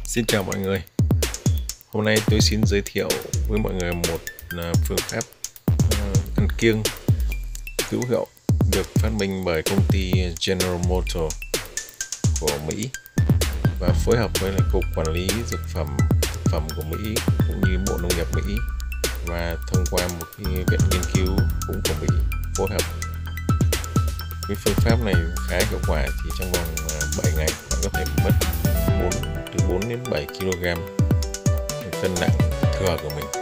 Xin chào mọi người. Hôm nay tôi xin giới thiệu với mọi người một phương pháp ăn kiêng hữu hiệu được phát minh bởi công ty General Motors của Mỹ và phối hợp với Cục Quản lý Thực phẩm của Mỹ cũng như Bộ Nông nghiệp Mỹ, và thông qua một viện nghiên cứu cũng của Mỹ phối hợp. Cái phương pháp này khá hiệu quả, thì trong vòng 7 ngày bạn có thể mất từ 4 đến 7 kg cân nặng thừa của mình.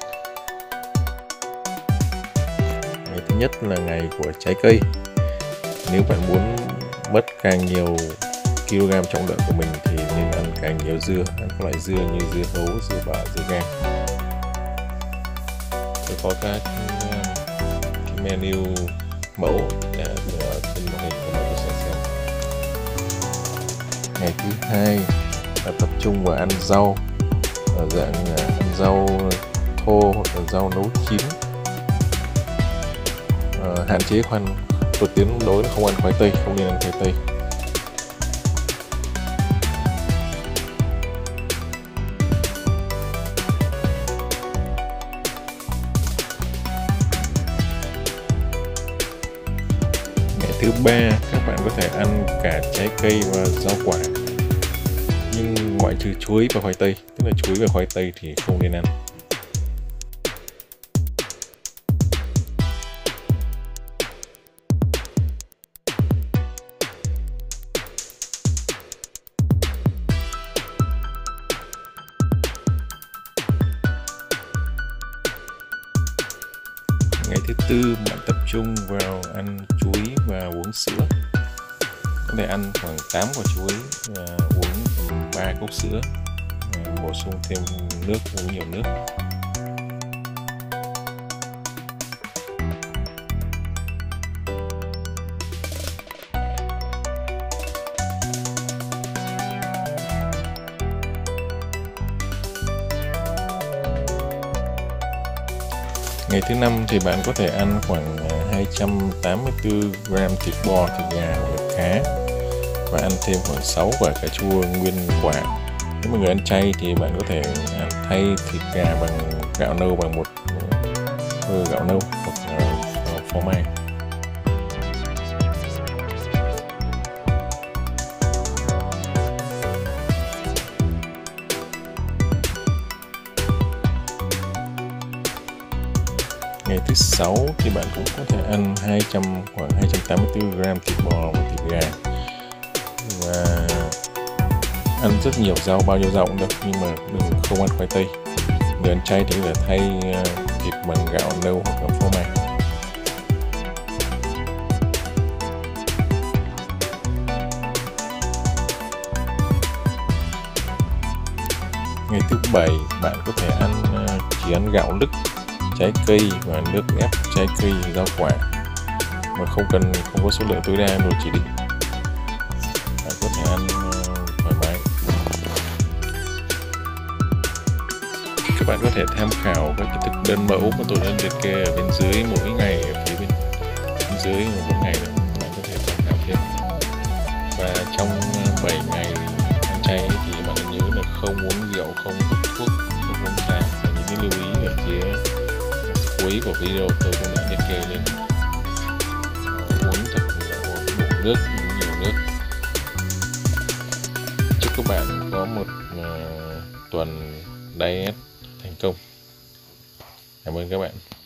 Ngày thứ nhất là ngày của trái cây. Nếu bạn muốn mất càng nhiều kg trọng lượng của mình thì nên ăn càng nhiều dưa, ăn các loại dưa như dưa hấu, dưa bở, dưa gang. Tôi có các cái menu mẫu để đưa trên màn hình cho mọi người xem. Ngày thứ hai là tập trung vào ăn rau ở dạng ăn rau thô hoặc là rau nấu chín. Hạn chế tôi tiến đối là không ăn khoai tây, không nên ăn khoai tây. Ngày thứ ba các bạn có thể ăn cả trái cây và rau quả, nhưng ngoại trừ chuối và khoai tây, tức là chuối và khoai tây thì không nên ăn. Ngày thứ tư bạn tập trung vào ăn chuối và uống sữa. Có thể ăn khoảng 8 quả chuối và uống 3 cốc sữa, bổ sung thêm nước, uống nhiều nước. Ngày thứ năm thì bạn có thể ăn khoảng 284 g thịt bò, thịt gà hoặc là cá, và ăn thêm khoảng 6 quả cà chua nguyên quả. Nếu mà người ăn chay thì bạn có thể thay thịt gà bằng gạo nâu bằng một thơ gạo nâu hoặc phô mai. Ngày thứ sáu thì bạn cũng có thể ăn khoảng 284 g thịt bò và thịt gà, và ăn rất nhiều rau, bao nhiêu rau cũng được, nhưng mà đừng không ăn khoai tây. Người ăn chay thì có thể thay thịt bằng gạo nâu hoặc là phô mai. Ngày thứ bảy bạn có thể chỉ ăn gạo lứt, trái cây và nước ép trái cây, rau quả, mà không có số lượng tối đa đồ chỉ định. Bạn có thể ăn thoải mái. Các bạn có thể tham khảo các thực đơn mẫu mà tôi đã liệt kê ở bên dưới mỗi ngày, ở phía bên dưới mỗi ngày đó, bạn có thể tham khảo thêm. Và trong 7 ngày ăn chay thì bạn nhớ là không uống rượu, không hút thuốc, không uống trà, và những cái lưu ý ở phía cuối của video tôi cũng đã liệt kê lên. Uống thật đủ nước, nhiều nước. Chúc các bạn có một tuần diet thành công. Cảm ơn các bạn.